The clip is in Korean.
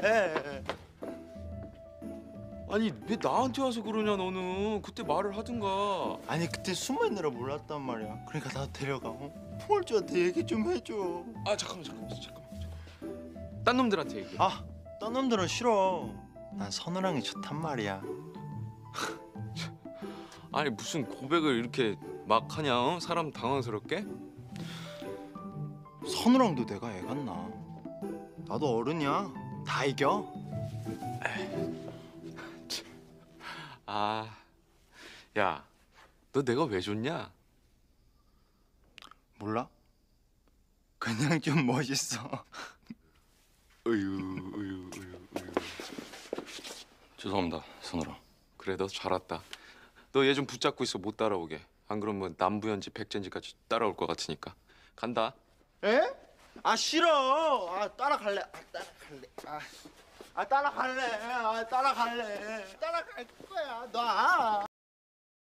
해. 아니 왜 나한테 와서 그러냐 너는. 그때 말을 하든가. 아니 그때 숨어 있느라 몰랐단 말이야. 그러니까 나도 데려가. 포멀주한테 얘기 좀 해줘. 아 잠깐만. 딴 놈들한테 얘기해. 딴 놈들은 싫어. 난 선우랑이 좋단 말이야. 아니 무슨 고백을 이렇게 막 하냐? 어? 사람 당황스럽게? 선우랑도 내가 애 같나? 나도 어른이야. 다 이겨. 아, 야, 너 내가 왜 좋냐? 몰라? 그냥 좀 멋있어. 으유. 죄송합니다, 선우랑. 그래, 너 잘 왔다. 너 얘 좀 붙잡고 있어, 못 따라오게. 안 그러면 남부연지 백전지까지 따라올 것 같으니까. 간다. 에? 싫어. 따라갈래. 따라갈래. 따라갈 거야. 놔.